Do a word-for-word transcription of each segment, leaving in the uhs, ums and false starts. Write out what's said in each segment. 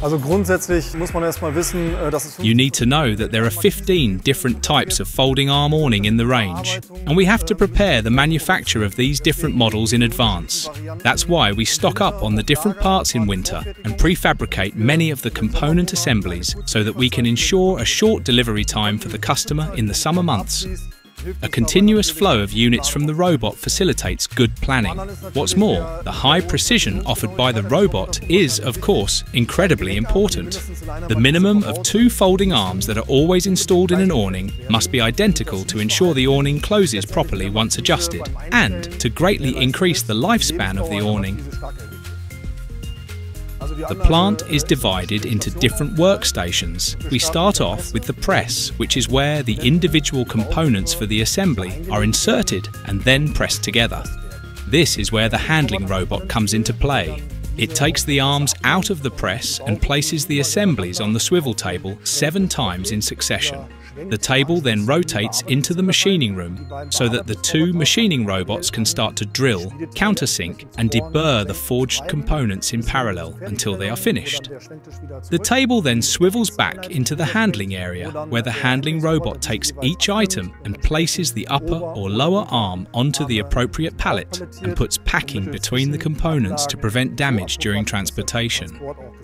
You need to know that there are fifteen different types of folding arm awning in the range, and we have to prepare the manufacture of these different models in advance. That's why we stock up on the different parts in winter and prefabricate many of the component assemblies so that we can ensure a short delivery time for the customer in the summer months. A continuous flow of units from the robot facilitates good planning. What's more, the high precision offered by the robot is, of course, incredibly important. The minimum of two folding arms that are always installed in an awning must be identical to ensure the awning closes properly once adjusted, and to greatly increase the lifespan of the awning. The plant is divided into different workstations. We start off with the press, which is where the individual components for the assembly are inserted and then pressed together. This is where the handling robot comes into play. It takes the arms out of the press and places the assemblies on the swivel table seven times in succession. The table then rotates into the machining room so that the two machining robots can start to drill, countersink and deburr the forged components in parallel until they are finished. The table then swivels back into the handling area where the handling robot takes each item and places the upper or lower arm onto the appropriate pallet and puts packing between the components to prevent damage during transportation.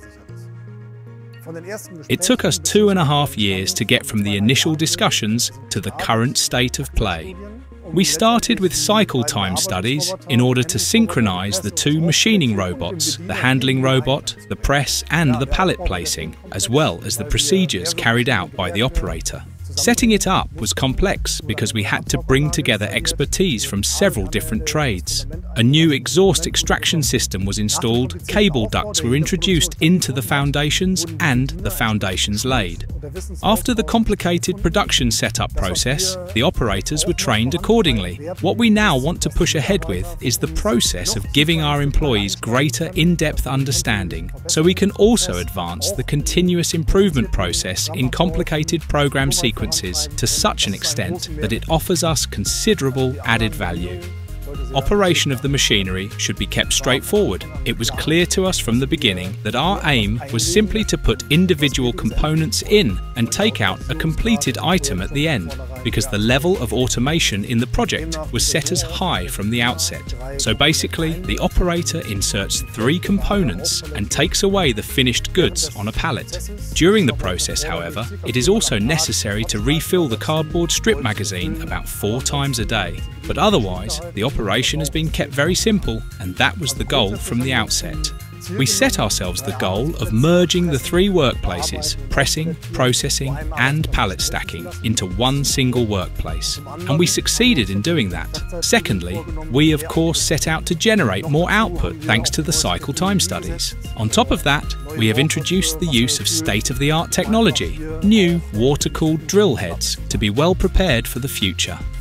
It took us two and a half years to get from the initial discussions to the current state of play. We started with cycle time studies in order to synchronize the two machining robots, the handling robot, the press and the pallet placing, as well as the procedures carried out by the operator. Setting it up was complex because we had to bring together expertise from several different trades. A new exhaust extraction system was installed, cable ducts were introduced into the foundations, and the foundations laid. After the complicated production setup process, the operators were trained accordingly. What we now want to push ahead with is the process of giving our employees greater in-depth understanding, so we can also advance the continuous improvement process in complicated program sequences to such an extent that it offers us considerable added value. Operation of the machinery should be kept straightforward. It was clear to us from the beginning that our aim was simply to put individual components in and take out a completed item at the end, because the level of automation in the project was set as high from the outset. So basically, the operator inserts three components and takes away the finished goods on a pallet. During the process, however, it is also necessary to refill the cardboard strip magazine about four times a day. But otherwise, the operation has been kept very simple, and that was the goal from the outset. We set ourselves the goal of merging the three workplaces, pressing, processing and pallet stacking, into one single workplace. And we succeeded in doing that. Secondly, we of course set out to generate more output thanks to the cycle time studies. On top of that, we have introduced the use of state-of-the-art technology, new water-cooled drill heads, to be well prepared for the future.